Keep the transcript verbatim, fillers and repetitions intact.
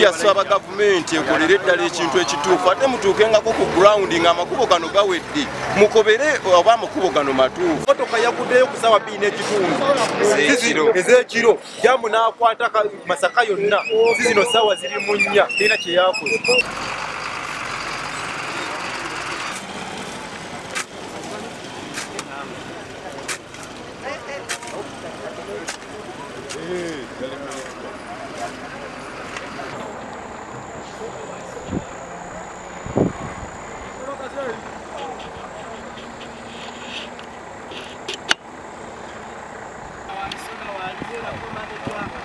yasaba gavumenti ekolere ddala ekintu ekituufu ate mutuukengako ku ground nga amakubo gano gawedde mukobere oba amakubo gano matuufu. Motoka yaguddeyo ku ssaawa bbiri n'ekitundu ez'ekiro jambu n'akwata Masaka yonna zino ssaawa ziri mu nnya terina kye yakoze. Soda wa